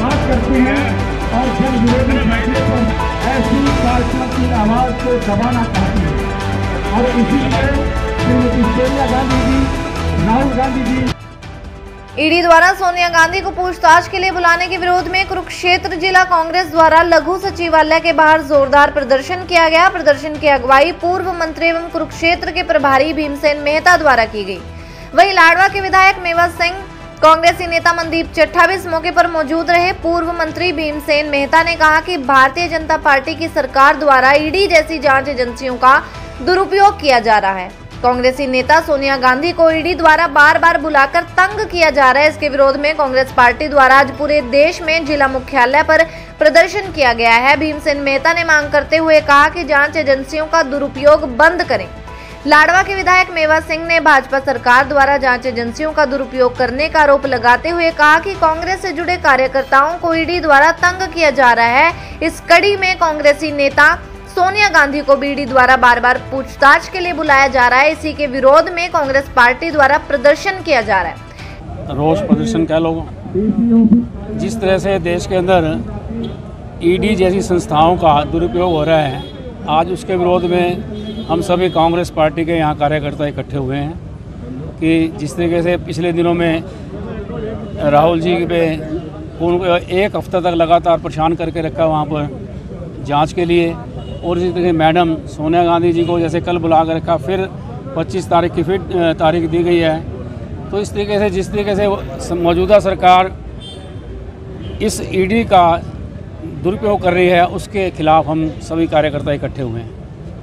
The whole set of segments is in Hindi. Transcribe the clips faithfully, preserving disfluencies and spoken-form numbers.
बात करते हैं और जन विरोधी फैसले पर ऐसी पार्टियों की आवाज को दबाना चाहती है। और इसीलिए श्रीमती सोनिया गांधी जी, राहुल गांधी जी। ईडी द्वारा सोनिया गांधी को पूछताछ के लिए बुलाने के विरोध में कुरुक्षेत्र जिला कांग्रेस द्वारा लघु सचिवालय के बाहर जोरदार प्रदर्शन किया गया। प्रदर्शन की अगुवाई पूर्व मंत्री एवं कुरुक्षेत्र के प्रभारी भीमसेन मेहता द्वारा की गई। वहीं लाडवा के विधायक मेवा सिंह, कांग्रेसी नेता मनदीप चट्ठा भी इस मौके पर मौजूद रहे। पूर्व मंत्री भीमसेन मेहता ने कहा कि भारतीय जनता पार्टी की सरकार द्वारा ईडी जैसी जांच एजेंसियों का दुरुपयोग किया जा रहा है। कांग्रेसी नेता सोनिया गांधी को ईडी द्वारा बार बार बुलाकर तंग किया जा रहा है। इसके विरोध में कांग्रेस पार्टी द्वारा आज पूरे देश में जिला मुख्यालय पर प्रदर्शन किया गया है। भीमसेन मेहता ने मांग करते हुए कहा कि जांच एजेंसियों का दुरुपयोग बंद करें। लाडवा के विधायक मेवा सिंह ने भाजपा सरकार द्वारा जांच एजेंसियों का दुरुपयोग करने का आरोप लगाते हुए कहा कि कांग्रेस से जुड़े कार्यकर्ताओं को ईडी द्वारा तंग किया जा रहा है। इस कड़ी में कांग्रेसी नेता सोनिया गांधी को ईडी द्वारा बार बार पूछताछ के लिए बुलाया जा रहा है। इसी के विरोध में कांग्रेस पार्टी द्वारा प्रदर्शन किया जा रहा है। रोष प्रदर्शन कह लो। जिस तरह से देश के अंदर ईडी जैसी संस्थाओं का दुरुपयोग हो रहा है, आज उसके विरोध में हम सभी कांग्रेस पार्टी के यहाँ कार्यकर्ता इकट्ठे हुए हैं कि जिस तरीके से पिछले दिनों में राहुल जी पे उनको एक हफ्ता तक लगातार परेशान करके रखा वहाँ पर जांच के लिए, और इसी तरह मैडम सोनिया गांधी जी को जैसे कल बुला कर रखा, फिर पच्चीस तारीख की फिर तारीख दी गई है। तो इस तरीके से जिस तरीके से मौजूदा सरकार इस ईडी का दुरुपयोग कर रही है, उसके खिलाफ हम सभी कार्यकर्ता इकट्ठे हुए हैं।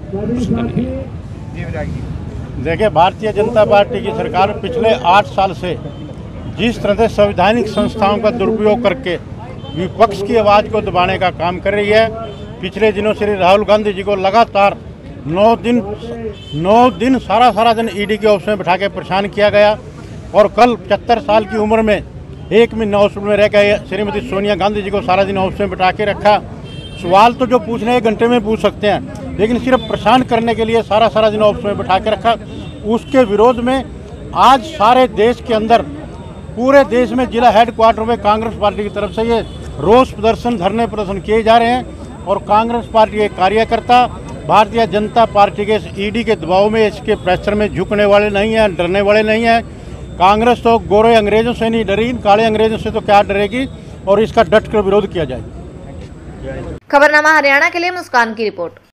देखिए, भारतीय जनता पार्टी की सरकार पिछले आठ साल से जिस तरह से संवैधानिक संस्थाओं का दुरुपयोग करके विपक्ष की आवाज़ को दबाने का काम कर रही है। पिछले दिनों श्री राहुल गांधी जी को लगातार नौ दिन नौ दिन सारा सारा दिन ईडी के ऑफिस में बिठा के परेशान किया गया, और कल पचहत्तर साल की उम्र में एक महीना हॉस्पिटल में रह गए श्रीमती सोनिया गांधी जी को सारा दिन ऑफिस में बिठा के रखा। सवाल तो जो पूछने एक घंटे में पूछ सकते हैं, लेकिन सिर्फ परेशान करने के लिए सारा सारा दिन ऑफिस में बिठा के रखा। उसके विरोध में आज सारे देश के अंदर, पूरे देश में जिला हेडक्वार्टर में कांग्रेस पार्टी की तरफ से ये रोष प्रदर्शन, धरने प्रदर्शन किए जा रहे हैं। और कांग्रेस पार्टी के कार्यकर्ता भारतीय जनता पार्टी के ईडी के दबाव में, इसके प्रेशर में झुकने वाले नहीं हैं, डरने वाले नहीं हैं। कांग्रेस तो गोरे अंग्रेजों से नहीं डरी, काले अंग्रेजों से तो क्या डरेगी, और इसका डट कर विरोध किया जाएगा। खबरनामा हरियाणा के लिए मुस्कान की रिपोर्ट।